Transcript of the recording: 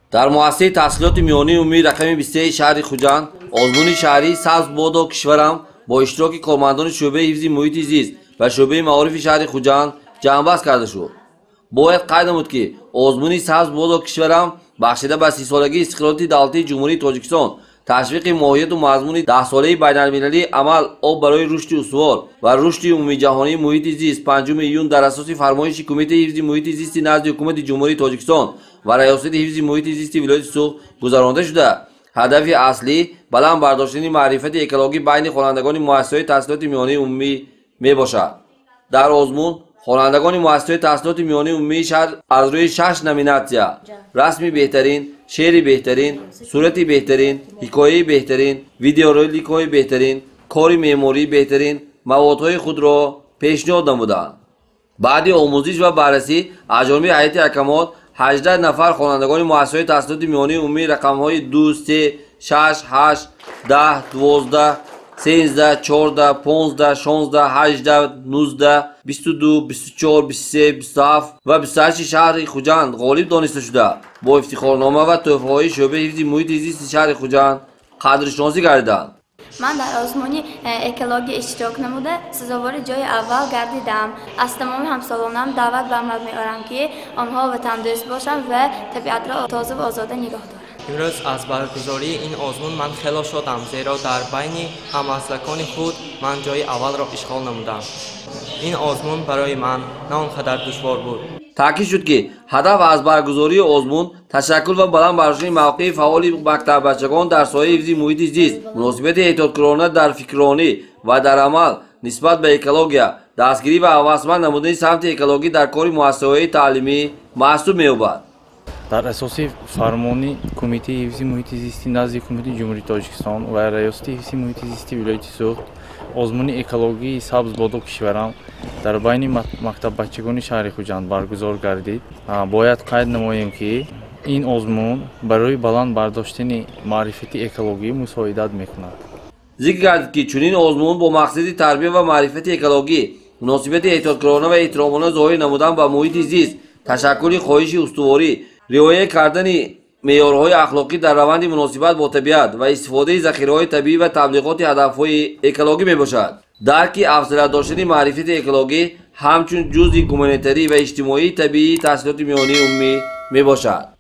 дар муассисаи таҳсилоти миёнаи умумии рақами 23 шаҳри Хуҷанд озмуни шаҳрии сабз бодо кишварам бо иштироки кормандони шӯъбаи ҳифзи муҳити зист ва шӯъбаи маорифи шаҳри Хуҷанд ҷамъбаст карда шуд. бояд қайд намуд ки озмуни сабз бодо кишварам бахшида ба 30-солагии истиқлолияти давлатии ҷумҳурии Тоҷикистон ташвиқи моҳияту мазмуни 10-солаи байналмилалии амал об барои рушди устувор ва рушди умумиҷаҳонии муҳити зист 5 июн дар асоси фармоиши Кумитаи ҳифзи муҳити зисти назди ҳукумати ҷумҳурии Тоҷикистон ва раёсати ҳифзи муҳити зисти вилояти Суғд гузаронида шуда, ҳадафи аслӣ баланд бардоштани маърифати экологӣ байни хонандагони муассисаҳои таҳсилоти миёнаи умумӣ мебошад. дар озмун хонандагони муассисаҳои таҳсилоти миёнаи умумии шаҳр аз рӯи 6 номинатсия расми беҳтарин, шеъри беҳтарин, сурати беҳтарин, ҳикояи беҳтарин, видеороликҳои беҳтарин, кори меъмории беҳтарин маводҳои худро пешниҳод намуданд. баъди омӯзиш ва баррасӣ аз ҷониби ҳайати ҳакамот 18 нафар хонандагони муассисаҳои таҳсилоти миёнаи умумии рақамҳои 2, 3, 6, 8, 10, 12, 13, 14, 15, 16, 18, 19, 22, 24, 23, 27 ва 28 шаҳри Хуҷанд ғолиб дониста шуда бо ифтихорнома ва тӯҳфаҳои шӯъбаи ҳифзи муҳити зисти шаҳри Хуҷанд қадршиносӣ гардиданд. من در آزمون اکولوژی اشتراک نموده سزاوار جای اول گردیدم. از تمام همسالانم دعوت به عمل می‌آورم که آنها وطن‌دوست باشند و طبیعت را تازه و آزاده نگاه دارند. امروز از برگزاری این آزمون من خیلی شدم زیرا در بین هم‌نسلان خود من جای اول را اشغال نمودم. این آزمون برای من نه آنقدر دشوار بود. таъкид шуд ки ҳадаф аз баргузории озмун ташаккул ва баландбардоштани мавқеи фаъоли мактаббачагон дар соҳаи ҳифзи муҳити зист, муносибати эҳтиёткорона дар фикрронӣ ва дар амал нисбат ба экология, дастгирӣ ва ҳавасманд намудани самти экологӣ дар кори муассисаҳои таълимӣ маҳсуб меёбад. дар асоси фармони Кумитаи ҳифзи муҳити зисти назди ҳукумати ҷумҳурии Тоҷикистон ва раёсати ҳифзи муҳити зисти вилояти Суғд озмуни экологии сабз бодо кишварам дар байни мактаббачагони шаҳри Хуҷанд баргузор гардид. бояд қайд намоем ки ин озмун барои баланд бардоштани маърифати экологӣ мусоидат мекунад. зикр гардид ки чунин озмун бо мақсади тарбия ва маърифати экологӣ муносибати эҳтиёткорона ва эҳтиромона зоҳир намудан ба муҳити зист, ташаккули хоҳиши устуворӣ, риоя кардани меъёрҳои ахлоқӣ дар раванди муносибат бо табиат ва истифодаи захираҳои табиӣ ва таблиғоти ҳадафҳои экологӣ мебошад. дарки афзалият доштани маърифати экологӣ ҳамчун ҷузъи гуманитарӣ ва иҷтимоии табиии таҳсилоти миёнаи умумӣ мебошад.